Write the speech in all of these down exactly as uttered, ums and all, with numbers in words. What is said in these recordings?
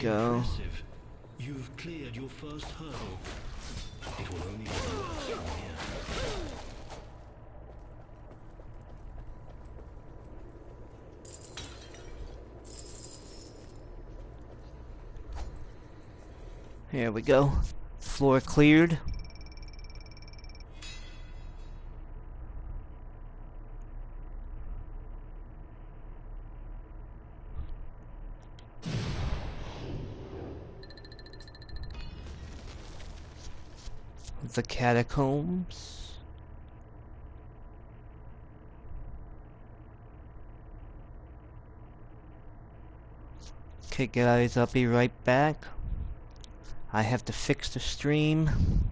go. Impressive. You've cleared your first hurdle. It will only get worse from here. Here we go. Floor cleared. The catacombs. Okay guys, I'll be right back. I have to fix the stream.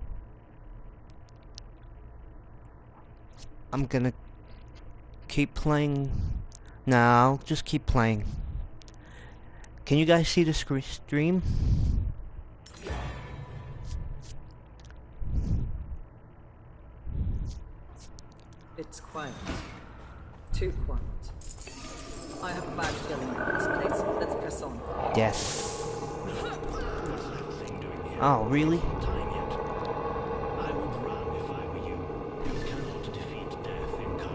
I'm gonna keep playing. Now, I'll just keep playing. Can you guys see the screen stream? It's quiet. Too quiet. I have a bad feeling about this place. Let's press on. Yes. What's that thing doing here? Oh, really? It's not time yet. I would run if I were you. You cannot defeat death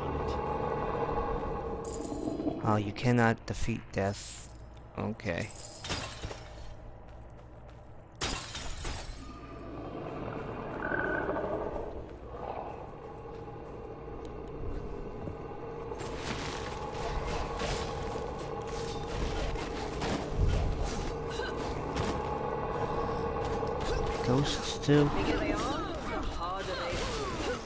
incarnate. Oh, you cannot defeat death. Okay. Ghosts too. Bigger they are, the harder they fall.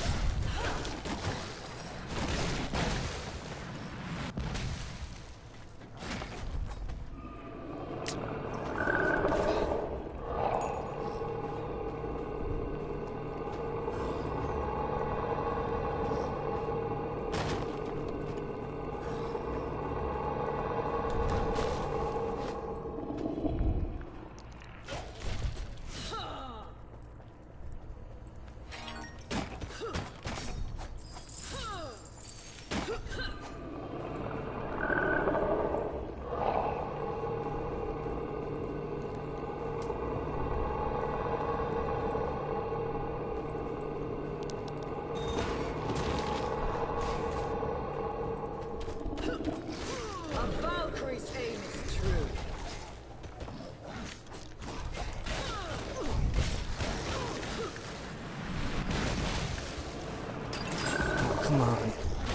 A Valkyrie's aim is true. Come on.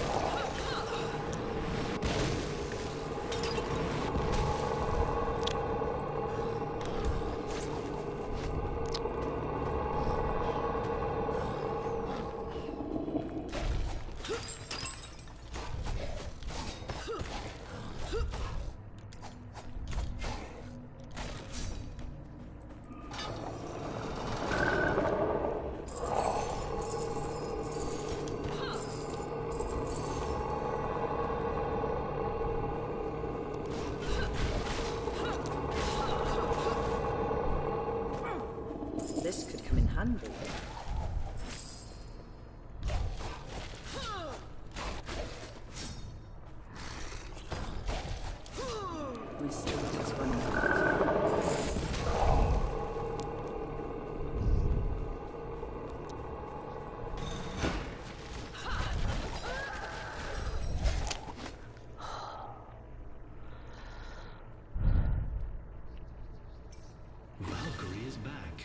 This could come in handy. My strength is running out. Valkyrie is back.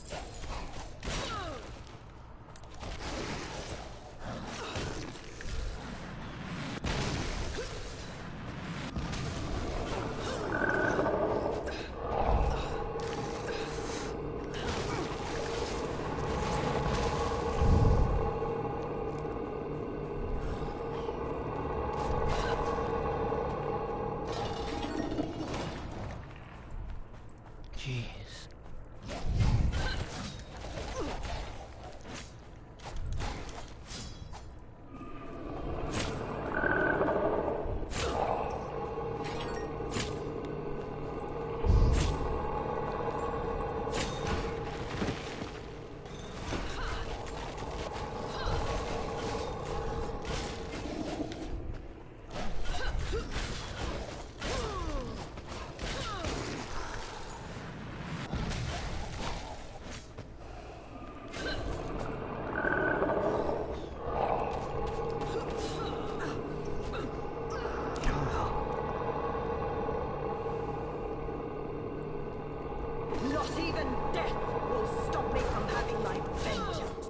Jeez. even death will stop me from having my vengeance.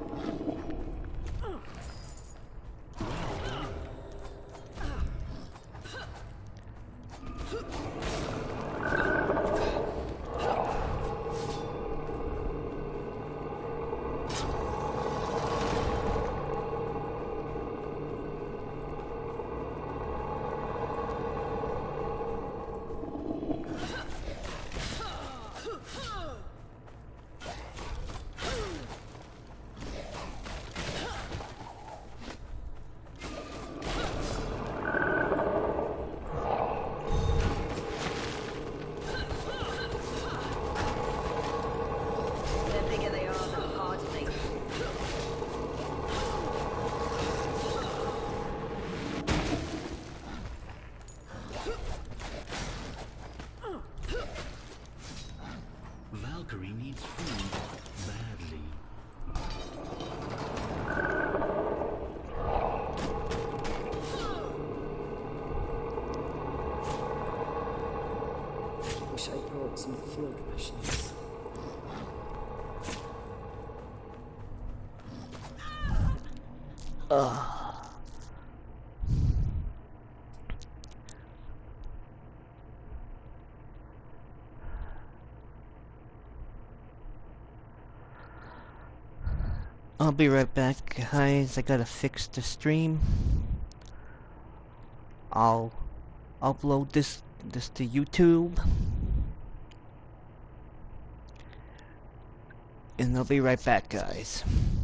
Valkyrie needs food badly. Wish I brought some field rations. I'll be right back, guys. I gotta fix the stream. I'll upload this this to YouTube, and I'll be right back, guys.